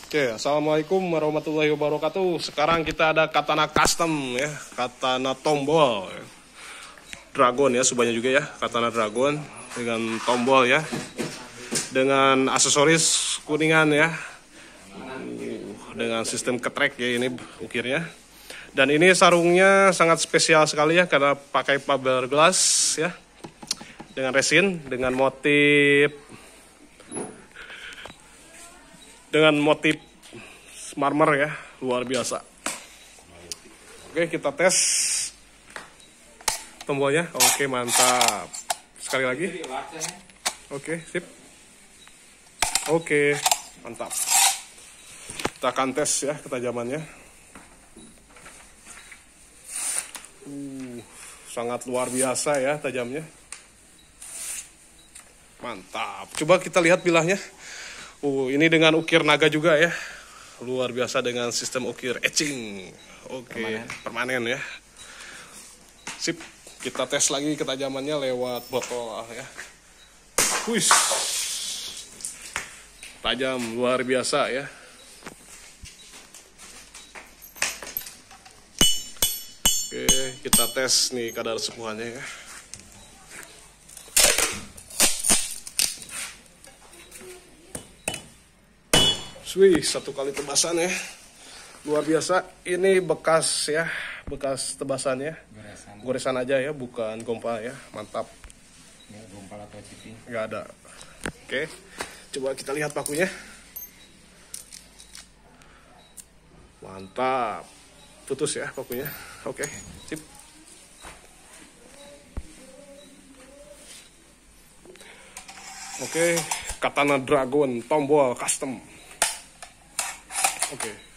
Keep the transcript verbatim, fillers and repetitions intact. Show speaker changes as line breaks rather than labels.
Oke, assalamualaikum warahmatullahi wabarakatuh. Sekarang kita ada katana custom ya, katana tombol, dragon ya, subanya juga ya, katana dragon dengan tombol ya, dengan aksesoris kuningan ya, dengan sistem ketrek ya ini ukirnya. Dan ini sarungnya sangat spesial sekali ya, karena pakai fiberglass ya, dengan resin, dengan motif dengan motif marmer ya, luar biasa. Oke, kita tes tombolnya. Oke, mantap. Sekali lagi. Oke, sip. Oke, mantap. Kita akan tes ya ketajamannya. Uh, sangat luar biasa ya tajamnya. Mantap. Coba kita lihat bilahnya. Uh, ini dengan ukir naga juga ya, luar biasa dengan sistem ukir etching. Oke, okay. Permanen. permanen ya. Sip, kita tes lagi ketajamannya lewat botol ya. Wih, tajam luar biasa ya. Oke, kita tes nih kadar suhuannya ya. Wih, satu kali tebasan ya, luar biasa. Ini bekas ya, bekas tebasannya, goresan, goresan aja ya, bukan gompal ya. Mantap.
Nggak gompal atau ciping?
Nggak ada. Oke, coba kita lihat pakunya. Mantap, putus ya pakunya. Oke, sip. Oke, katana dragon tombol custom. Oke. Okay.